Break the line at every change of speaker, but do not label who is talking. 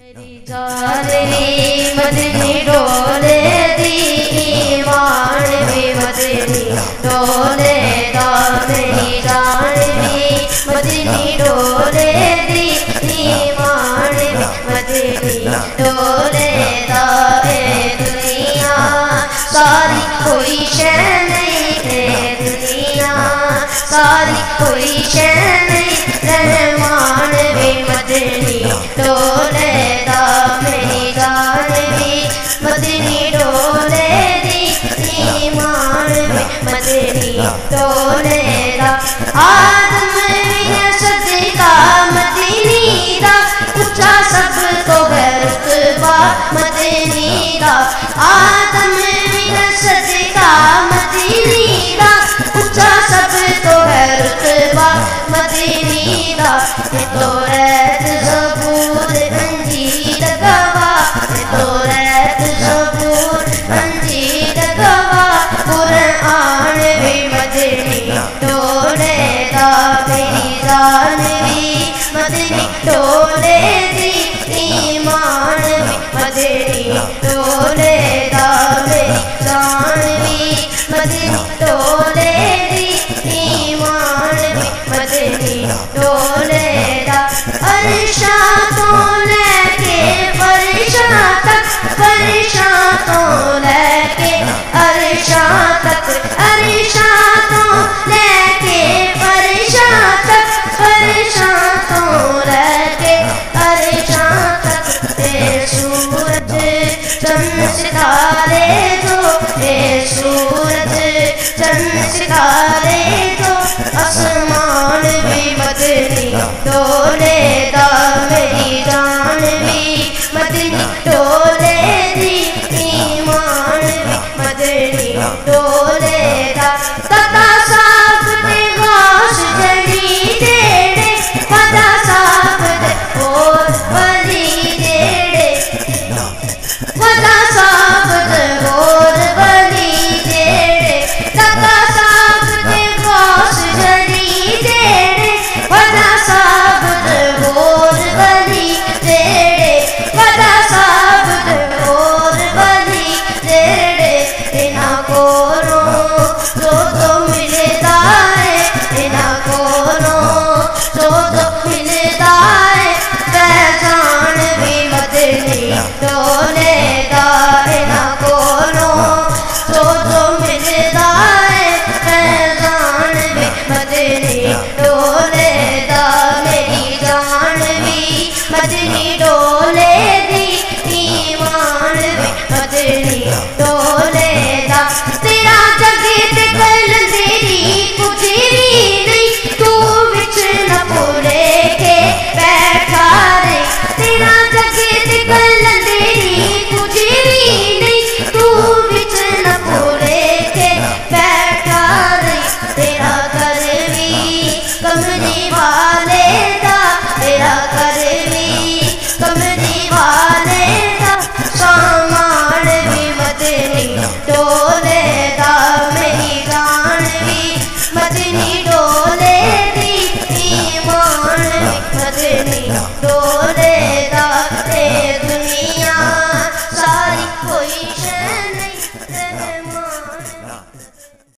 مدنی ڈولے دی ایمان بھی مدنی ڈولے دا میری جان بھی مدنی ڈولے دی ایمان بھی مدنی ڈولے دا اے دنیا ساری کوئی شے نہیں اے دنیا ساری کوئی شے نہیں رحمان بھی مدنی ڈولے دا میری جان بھی مدنی ڈولے دی ایمان بھی مدنی ڈولے دا آدم بھی صدقہ مدنی دا اچھا سب تو ہے رتبہ مدنی دا آدم بھی صدقہ مدنی دا اچھا سب تو ہے رتبہ مدنی دا یہ تو ریت زبور انجیل گواہ یہ تو ریت زبور انجیل گواہ قرآن بھی مدنی ڈولے دا میری جان بھی مدنی ڈولے دی ایمان بھی مدنی ڈولے دا میری جان بھی مدنی ڈولے دی ایمان بھی مدنی ڈولے دا عرشاں تو لے کے فرشاں تک فرشاں تو لے کے عرشاں تک عرشاں تو لے کے فرشاں تک فرشاں تو لے کے عرشاں تک اے سورج چند ستارے جو اے سورج چند ستارے جو آسمان بھی مدنی ڈولے دا میری جان بھی مدنی ڈولے دی ایمان بھی مدنی ڈولے دا تتا صاحب دے غوث جڑی جیڑے تتا صاحب دے اور ولی جیڑے تتا صاحب دے اور ولی جیڑے تتا صاحب دے غوث جڑی جیڑے تتا صاحب دے اور ولی جیڑے تتا صاحب دے اور ولی جیڑے انہاں کولوں جو ملدا ہے انہاں کولوں جو ملدا ہے فیضان بھی مدنی ڈولے دا انہاں کولوں جو ملدا ہے فیضان بھی مدنی ڈولے دا میری جان بھی مدنی ڈولے دی ایمان بھی مدنی ڈولے دا تیرا جگے تے کلندری کچھ بھی نہیں تو وچ نہ پورے کے بیٹھا رہے تیرا جگے تے کلندری کچھ بھی نہیں تو وچ نہ پورے کے بیٹھا رہے تیرا گھر بھی کملی والے دا تیرا گھر بھی کملی والے دا سامان بھی مدنی ڈولے دا میری جان بھی مدنی